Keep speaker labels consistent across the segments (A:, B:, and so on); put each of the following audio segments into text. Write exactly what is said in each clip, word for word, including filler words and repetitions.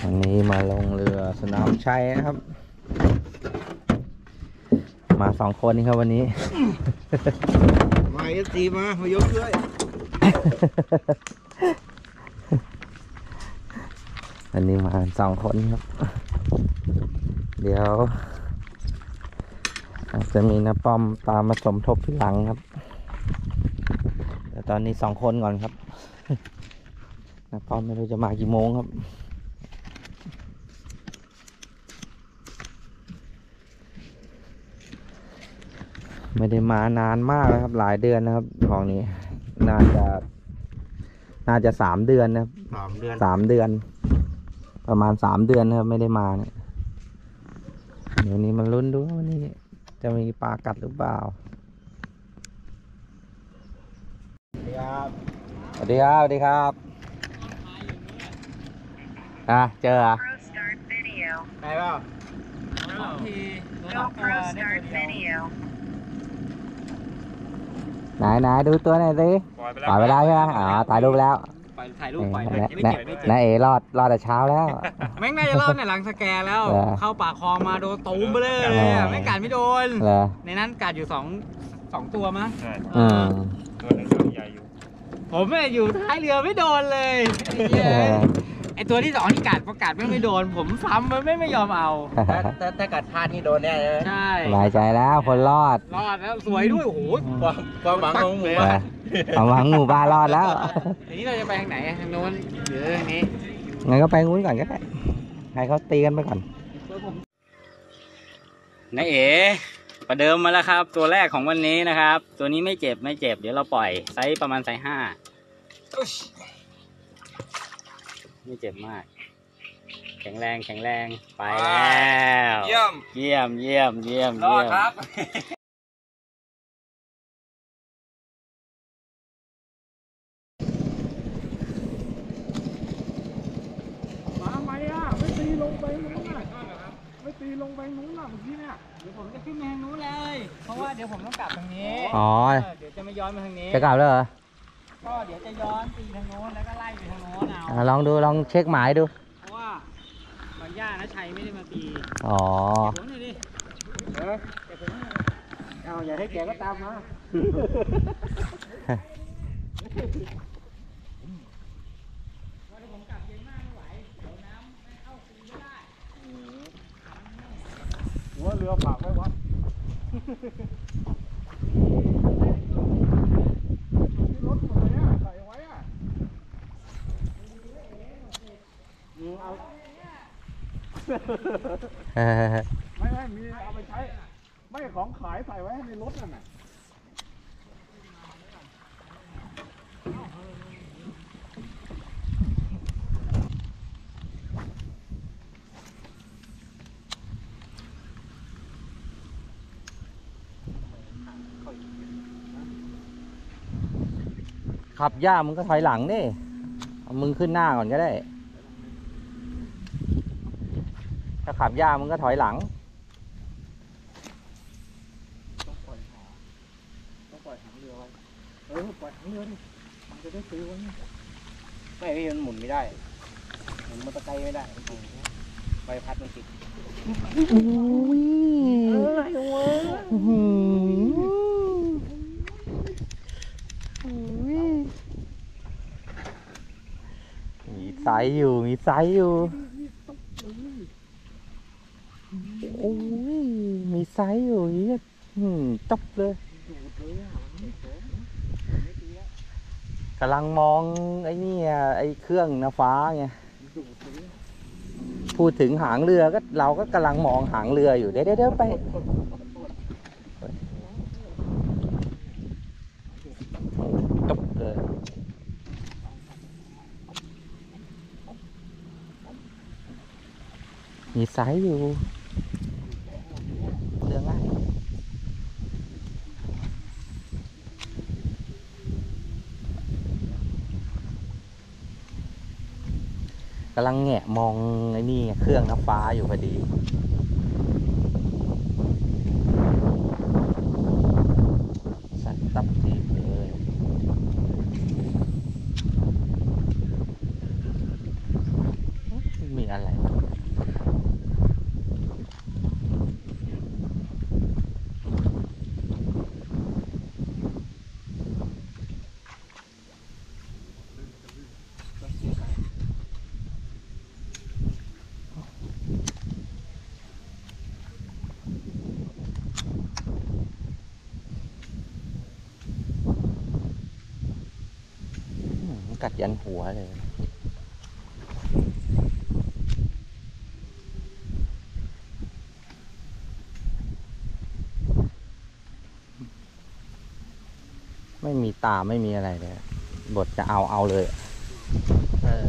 A: วันนี้มาลงเรือสนามชัยนะครับมาสองคนนี่ครับวันนี้
B: มาเอฟซีมามายกด้วย
A: วันนี้มาสองคนครับเดี๋ยวอาจจะมีน้าป้อมตามมาสมทบที่หลังครับแต่ตอนนี้สองคนก่อนครับน้าป้อมไม่รู้จะมากี่โมงครับไม่ได้มานานมากแล้วครับหลายเดือนนะครับของนี้น่าจะน่าจะสามเดือนนะครับ
B: สามเดือน
A: สามเดือนประมาณสามเดือนนะครับไม่ได้มาเนี่ยเดี๋ยวนี้มันลุ้นดูวันนี้จะมีปลากัดหรือเปล่าสวัสดีครับสวัสดีครับอ่ะเจออ่ะ
B: ไปเปล่า
C: สองทีตัวตัวได้ตัวเดียว
A: ไหนไหนดูตัวไหนสิปล่อยไปแล้วใช่ไหมอ๋อถ่ายรูปแล้ว
C: ปล่อยถ่ายรูปปล่อยไม่เก็บไม่เก็บ
A: นายเอรอดรอดแต่เช้าแล้ว
C: แม่งน่าจะรอดเนี่ยหลังสแกนแล้วเข้าปากคลองมาโดนตูมไปเลยไม่กัดไม่โดนในนั้นกัดอยู่สองสองตัวมั้ง
A: อืม
C: ตัวหนึ่งตัวใหญ่อยู่ผมเนี่ยอยู่ท้ายเรือไม่โดนเลยไอตัวที่สองที่กัดพอกัดไม่ไม่โดนผมซ้ำมันไม่ไม่ยอมเอา
B: ถ้าถ้ากัดพลาดนี่โดนแน่เลย
C: ใช่
A: สบายใจแล้วคนรอด
C: รอดแล้วสวยด้วยโอ้โห
B: ความความหวังของหมู่บ้าน
A: ความหวังหมู่บ้านรอดแล้ว
C: ทีนี้เราจะไปทางไหนทางโน้นหรือทางนี้
A: งั้นก็ไปงู้นก่อนก็ได้ให้เขาตีกันไปก่อน
C: นายเอ๋ประเดิมมาแล้วครับตัวแรกของวันนี้นะครับตัวนี้ไม่เจ็บไม่เจ็บเดี๋ยวเราปล่อยไซส์ประมาณไซส์ห้าไม่เจ็บมากแข็งแรงแข็งแรงไปแล้ว
B: เยี่ยม
C: เยี่ยมเยี่ยมเยี่ยม
B: รอดครับ
C: มาไหมอ่ะไม่ตีลงไปนู้นน่ะไม่ตีลงไปนู้นน่ะเมื่อกี้เนี่ยเดี๋ยวผมจะขึ้นไปทางนู้นเลยเพราะว่าเดี๋ยวผมต้องกลับทางนี้
A: อ๋อ
C: เดี๋ยวจะไม่ย้อนมาทางนี้
A: จะกลับแล้วเหรอ
C: ก็เดี๋ยวจะย้อนตีทางโน้นแล้วก็ไล่ไปทางโน้นเอา
A: ลองดูลองเช็คหมายดู
C: เพราะว่าบางย่านะชัยไม่ได้มาตี
A: อ๋อ
C: ผมหน่อยดิเออเอาอย่าให้แกก็ตามมา
B: หัวเรือฝากไว้วะรถหมดเลยอ่ะใส่ไว้อ่ะเอาไม่ไม่มีเอาไปใช้ไม่ของขายใส่ไว้ในรถนั่นน่ะ
A: ขับย่ามึงก็ถอยหลังดิเอามึงขึ้นหน้าก่อนก็ได้ถ้าขับย่ามึงก็ถอยหลัง
B: ต้องปล่อยหางต้องปล่อยหางเรือไว้เออปล่อยหางเรือดิมันจะได้ซื้อไว้ไม่พี่มันหมุนไม่ได้หมุนมอเตอร์ไซค์ไม่ได้ใบพัดมันติด
A: โอ้ยอะไรวะมีไซส์อยู่มีไซส์อยู่โอ้ยมีไซส์อยู่นี่จบเลยกำลังมองไอ้นี่ไอ้เครื่องน้ำฟ้าไงพูดถึงหางเรือก็เราก็กำลังมองหางเรืออยู่เดี๋ยวเดี๋ยวไปจบเลยมีไซส์อยู่เรือง่ายกำลังแงะมองไอ้นี่เครื่องน้ำฟ้าอยู่พอดีสัตว์ตับทีเลยมีอะไรกัดยันหัวเลย ไม่มีตาไม่มีอะไรเลย บทจะเอาเอาเลยเออ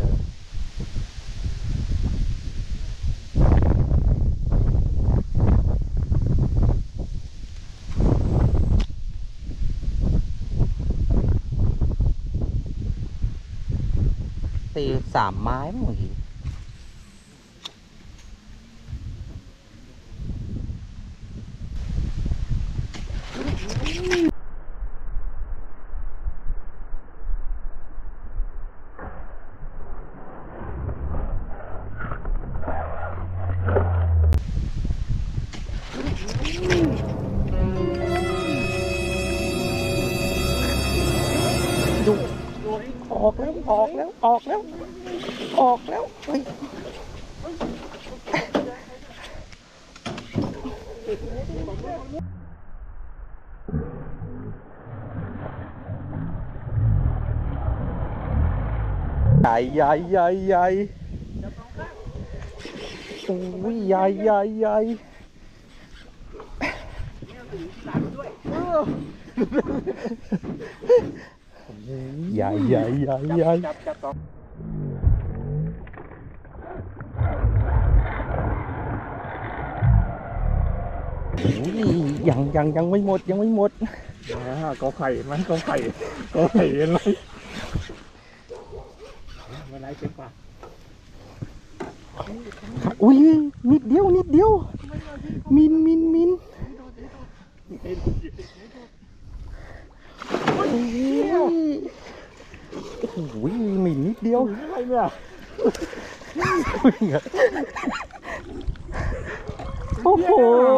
A: ตีสามไม้บางทีออกแล้วออกแล้วออกแล้วออกแล้วเฮ้ยใหญ่ใหญ่ใหญ่ใหญ่โอ้ยใหญ่ใหญ่ใหญ่ใหญ่ใหญ่ใหญ่ใหญ่โอ้ยยังยังยังไม่หมดยังไม่หมด
C: นะกอไข่ไหมกอไข่กอไข่เห็นไหมมาไล่เป็นปาก
A: อุ้ยนิดเดียวนิดเดียวมินมินมินโอ้ยโอ้โหมินนิดเดียว
C: อะไรเนี่ย
A: โอ้โห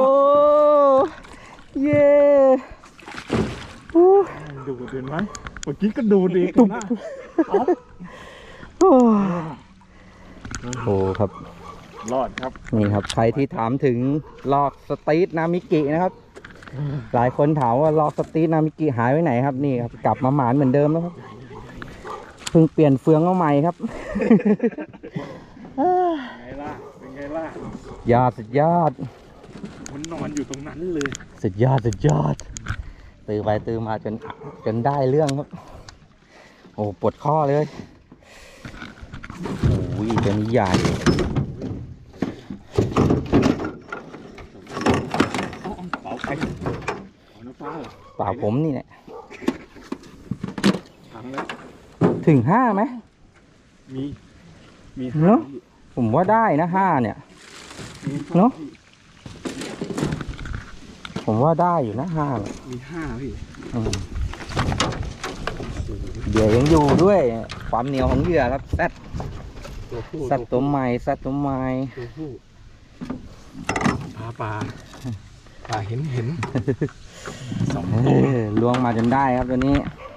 A: เย่อู้
C: ดูดเห็นไหมเมื่อกี้ก็ดูดีตุ่ม
A: โอ้โหครับ
C: รอดครับ
A: นี่ครับใครที่ถามถึงลอกสตีทนามิกินะครับ หลายคนถามว่าลอกสตีทนามิกิหายไปไหนครับนี่ครับกลับมาหมานเหมือนเดิมแล้วครับเพิ่งเปลี่ยนเฟืองมาใหม่ครับ
C: ไงล่ะเป็นไงล่ะ
A: ยอดสุดยอด
C: มันนอนอยู่ตรงนั้นเลย
A: สุดยอดสุดยอดตื่นไปตื่นมาจนจนได้เรื่องครับโอ้ปวดข้อเลยโอ้ยตัวนี้ใหญ่
C: เป๋าใครเอาน้ำฟ้าเหรอ
A: เปล่าผมนี่แหละ
C: ถังแล้ว
A: ถึงห้าไหม
C: มีมี
A: เนอะผมว่าได้นะห้าเนี่ย เนอะ ผมว่าได้อยู่นะห้าเนี่ย
C: มีห้าพี่
A: อืมเหยื่อยังอยู่ด้วยความเหนียวของเหยื่อครับแซด
C: ตัวผู้
A: แซดตัวใหม่แซดตัวใหม่
C: ตัวผู้ปลาปลาปลาเห็นเห็นสอง
A: เอ
C: ตัว
A: อล้วงมาจนได้ครับตัวนี้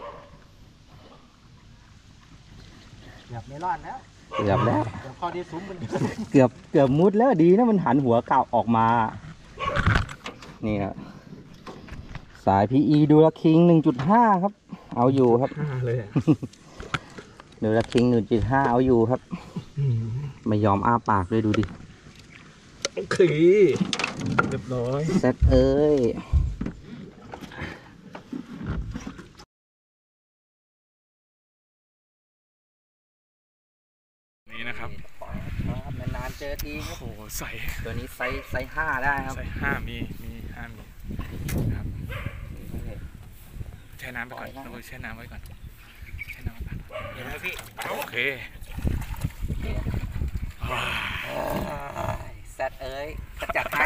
B: เกือบไม่รอดแล้ว
A: เกือบแล้ว
B: เดี๋ยวข้อที่ซุ้มมัน
A: เกือบเกือบมุดแล้วดีนะมันหันหัวเก่าออกมานี่ครับสาย พี อี ดูละคิง หนึ่งจุดห้า ครับเอาอยู่ครับ
C: ห้าเลย
A: ดูละคิง หนึ่งจุดห้า เอาอยู่ครับไม่ยอมอ้าปากเลยดูดิ
C: โอเคเรียบร้อย
A: เซตเอ้ย
C: นี่นะครับ
A: นานๆเจอทีครับ
C: โอ้ใส่
A: ตัวนี้ไซส์ไซส์ห้าได้ครับ
C: ใส่ห้ามีมีห้ามีครับแช่น้ำไปก่อนเราแช่น้ำไว้ก่อนแช่น้ำไว้ก่อน
B: เห็นไหมพี่
C: โอเค
A: เซตเอ้ยก็จัดให้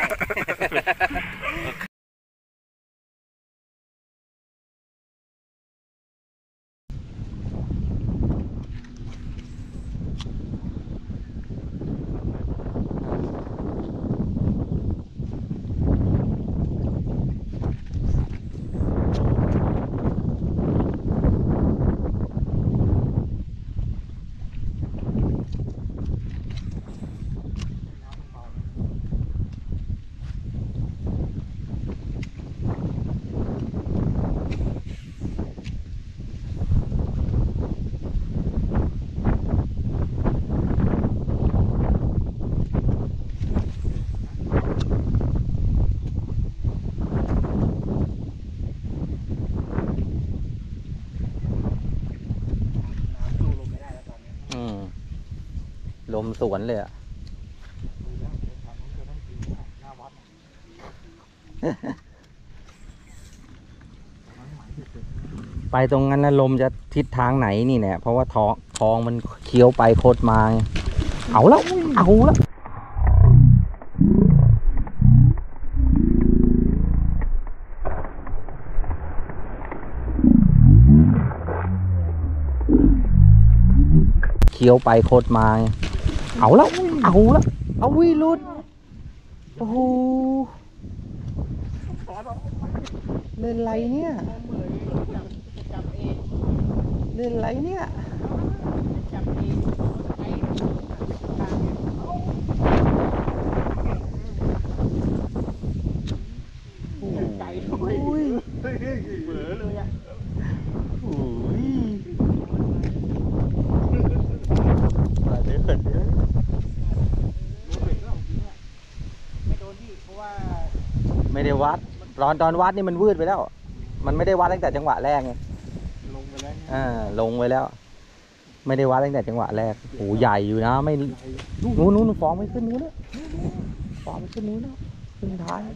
A: มสวนเลยอะ ไปตรงนั้นนะลมจะทิศทางไหนนี่เนี่ยเพราะว่าท้องทองมันเคี้ยวไปโคตรมาไงเอาแล้วเอาแล้วเคี้ยวไปโคตรมาไงเอาแล้วเอาแล้วเอาวิรุธโอ้โหเล่นไรเนี่ยเล่นไรเนี่ย
C: ไก่ด้วยเบลอเลยอ่ะ
A: โอ้ยมาเดือดเดือด
B: ไม่โดนที่เพราะว่า
A: ไม่ได้วัดตอนตอนวัดนี่มันวืดไปแล้ว มันไม่ได้วัดตั้งแต่จังหวะแรกไง
C: ลงไปแล้ว
A: อ่าลงไปแล้ว ไม่ได้วัดตั้งแต่จังหวะแรกโอ้ใหญ่อยู่นะไม่นู้นนู้นฟองไม่ขึ้นนู้นแล้วฟองไม่ขึ้นนู้นแล้วขึ้นท้าย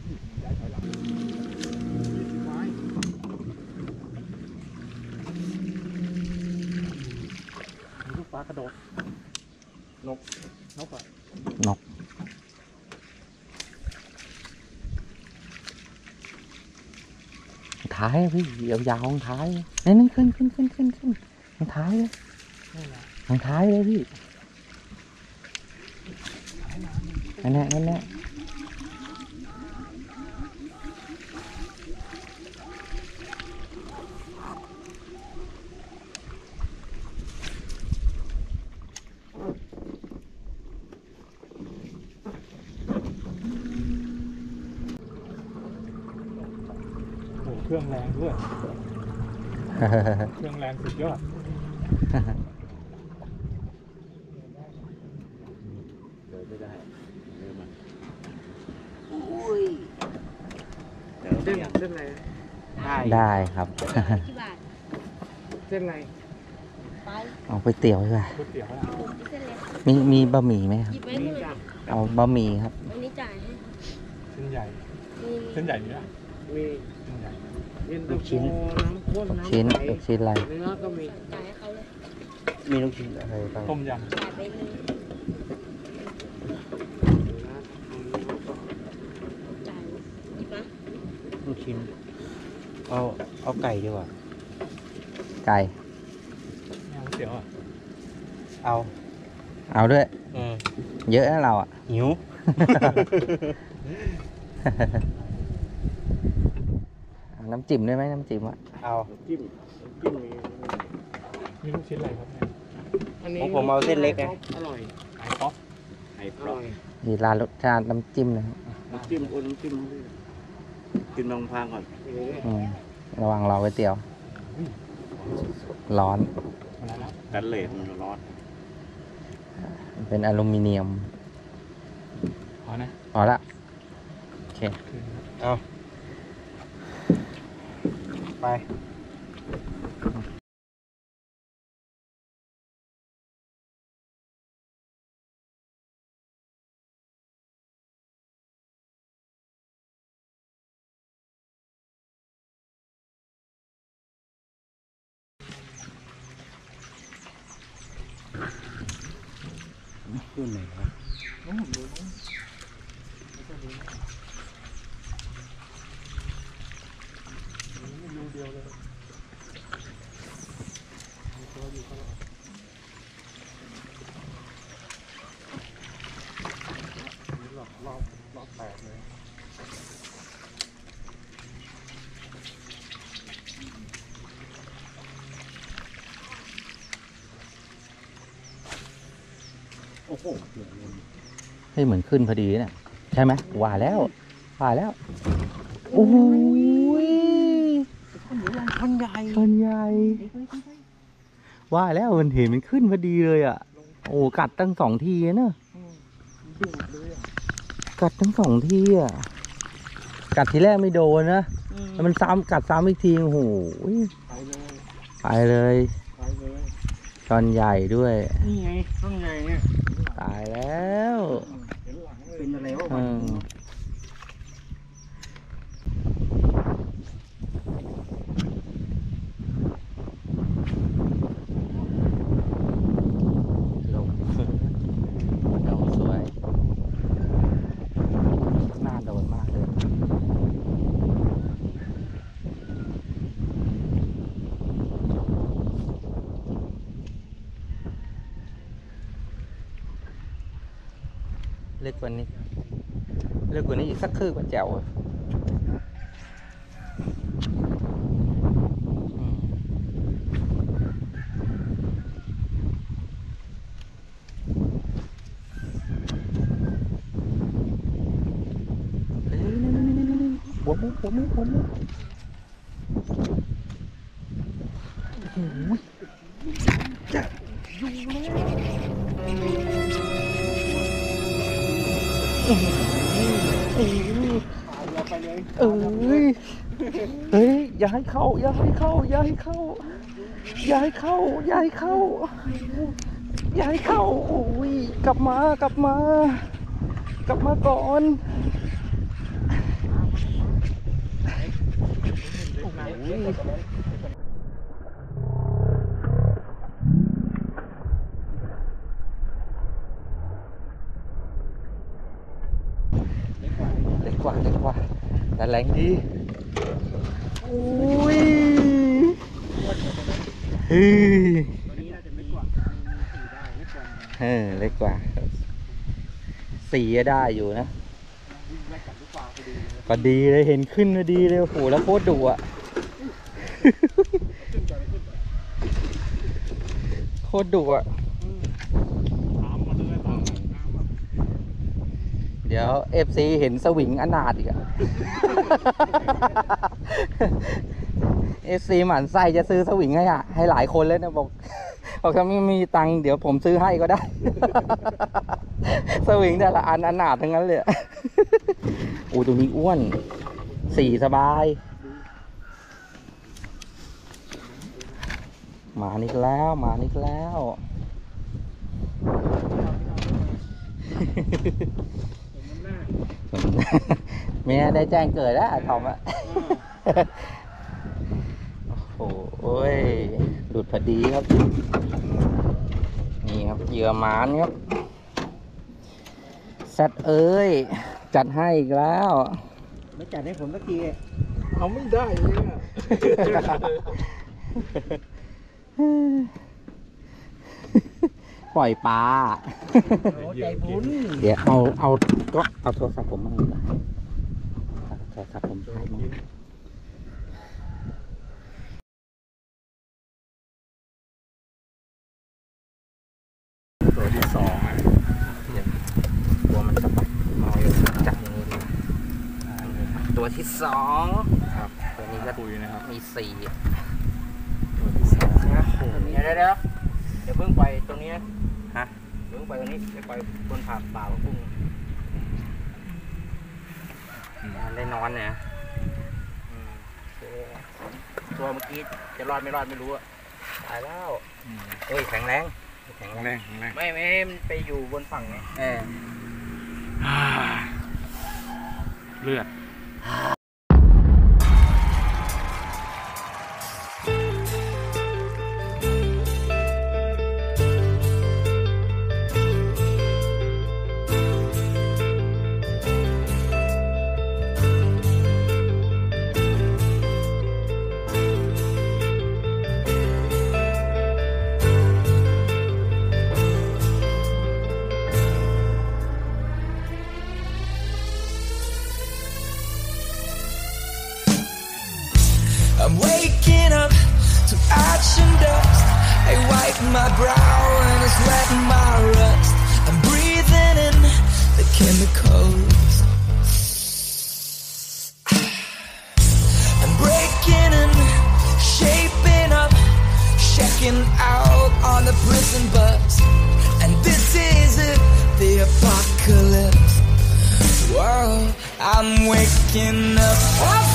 C: ลูกปลากระโดดนกนกอ่ะ
A: นกท้ายอะพี่ยาวๆของท้ายนี่นี่ขึ้นขึ้นขึ้นขึ้นขึ้นทางท้ายเลยทางท้ายเลยพี่นั่นแหละนั่นแหละ
C: โอ้เครื่องแรงด้วย เครื่องแรงสุดยอด
B: เดินไม่ได้เดินมา
C: เส้นเส้นอะไร
B: ได้
A: ได้ครับ
D: กี่บาท
C: เส้นอะไร
D: ไป
A: เอาไปเตี๋ยวดีกว่า
C: ก๋วยเตี๋ยวอ่ะ
D: เส้นเล็ก
A: มีมีบะหมี่ไหมค
D: ห
A: รับ
D: ยิบไว้หมดเลย
A: เอาบะหมี่ครับ
D: วันนี้จ่ายให้
C: เส้นใหญ่
D: มี
C: เส้นใหญ่นี่นะ
B: มี
C: เส้นใหญ่
B: เย็นตาโฟน้ำข้น
A: ลูก
B: น้ำ
A: ชิ้น
B: ใส
A: ลูกชิ้นอะไร
B: เนื้อก็มี
D: จ่ายให้เขาเลย
A: มีลูกชิ้นอะไรบ้าง
C: ต้มย
D: จ่ายไปเลยจ่ายหยิบมา
B: ลูกชิ้นเอาเอาไก่ดีกว่า
A: ไก่
C: ำเนี่ยก๋วยเตี๋ยวอ่ะ
B: เอา
A: เอาด้วย
B: เออ
A: เยอะนะเราอ่ะ
B: หิว
A: เอาน้ำจิ้มด้วยไหมน้ำจิ้มอ่ะ
B: เอาจิ้มจิ้มมี
C: มีลูกชิ้นอะไรครับเนี่ย
B: อันนี้ผมเอาเส้นเล็กไงอร่อย
C: ไอป๊อป
B: ไข่อร่อย
A: มีร้านรสชาติน้ำจิ้มนะครับ
B: น้ำจิ้มอุ่นน้ำจิ้มกินบางพางก่อน
A: อืมระวังรอก๋วยเตี๋ยว ร้อน
C: มาแล้ว
B: กันเลทมันร้อน
A: เป็นอลูมิเนียม
C: พอนะ
A: เอาละโอเค
C: คืนครับ
B: เอาไป ขึ้นไหนครับ
C: น้องผมดูน้องไม่ต้องดูนะไม่ดูเดียวเลยมีตัวอยู่ตลอดนี่รอบรอบรอบแปดเลย
B: โอ้โห
A: เฮ้ยเหมือนขึ้นพอดีเนี่ยใช่ไหมว่าแล้วว่าแล้วโอ้ย
B: ท่อนใหญ่
A: ต้นใหญ่ว่าแล้วมันเห็นมันขึ้นพอดีเลยอ่ะ โอ้กัดตั้งสองทีอะเนอะ
C: ดุเลยอ่ะ
A: กัดทั้งสองทีอ่ะกัดทีแรกไม่โดนนะแล้วมันซ้ำกัดซ้ำอีกทีโอ้โห
C: ไปเลย
A: ไปเลย
C: ไปเลย
A: ตอนใหญ่ด้วย
B: นี่ไงท่อนใหญ่เนี่ย
C: ไม่ไหว
A: ตายแล้ว
B: เป็นอะไรวะ
A: เออลงลงสวยน่าโดนมากเลยเล็กกว่านี้เล็กกว่านี้อีกสักคืบกว่าแจ๋วอะอืมเฮ้ยนี่นี่นี่นี่หัวมุกหัวมุกหัวมุกโอ้โหจะอยู่แล้วเอ้ยเอ้ยเฮ้ยอย่าให้เข้าอย่าให้เข้าอย่าให้เข้าอย่าให้เข้าอย่าให้เข้าอย่าให้เข้าโอ้ยกลับมากลับมากลับมาก่อนโอ้ยเล็กกว่าเล็กกว่าแต่แรงดีโอ้ยเฮ้ย
B: ตัวนี้น่าจะเล็กกว่ามีสีได้เล็กกว่า
A: เออเล็กกว่าสีก็ได้อยู่นะ
B: วิ่งไล่กัดลูกปลาพอดีเลย
A: พอดีเลยเห็นขึ้นพอดีเลยโอ้โหแล้วโคตรดุอ่ะ
B: ขึ้นไปขึ้นไป
A: โคตรดุอ่ะ
B: ตามมาเลยตามมา
A: เดี๋ยวเอฟซีเห็นสวิงอนาถอีกอ่ะ เอฟซีหมั่นไส้จะซื้อสวิงให้อ่ะให้หลายคนเลยนะบอกบอกถ้าไม่มีตังค์เดี๋ยวผมซื้อให้ก็ได้ สวิงแต่ละอันอนาถทั้งนั้นเลยอะ โอ้ตัวนี้อ้วนสี่สบายมานี่แล้วมานี่แล้ว เมียได้แจ้งเกิดแล้วทอมอะโอ้โหหลุดพอดีครับนี่ครับเหยื่อหมานครับแซดเอ้ยจัดให้อีกแล้ว
B: ไม่จัดให้ผมสักที
C: เอาไม่ได้เลยอ่ะ
A: ปล่อยปลา
B: โอ้ใจบุญ
A: เดี๋ยวเอาเอาก็เอาโทรศัพท์ผมมาหน่อยโทรศัพท์ผมใช้มั้ง
C: ตัวที่สองอ่ะ
A: เดี๋ยวกลัวมันสะบัดเอาเลยจับอย่างนี้เลยตัวที่สอง
C: ครับ
A: ตัวนี้ก็
C: คุยนะครับ
A: มีสี่
C: ตัวที่สอง
B: เดี๋ยวเดี๋ยวเดี๋ยวเดี๋ยวเพิ่งไปตรงนี้นะ
A: ฮะ
B: เพิ่งไปตรงนี้ไปไปบนผาป่าพุ่ง
A: ได้นอนเนี่ย
B: ตัวเมื่อกี้จะรอดไม่รอดไม่รู้อะ
A: ตายแล้วเอ้ยแข็งแรงแข็ง
C: แรง
A: แร
C: แรง งแรง
B: ไม่ไม่ให้มันไปอยู่บนฝั่งไง
A: เออ
C: อ่าเลือด
E: I'm waking up to ash and dust. I wipe my brow and I sweat my rust. I'm breathing in the chemicals. I'm breaking and shaping up, checking out on the prison bus. And this is it, the apocalypse. Whoa, I'm waking up.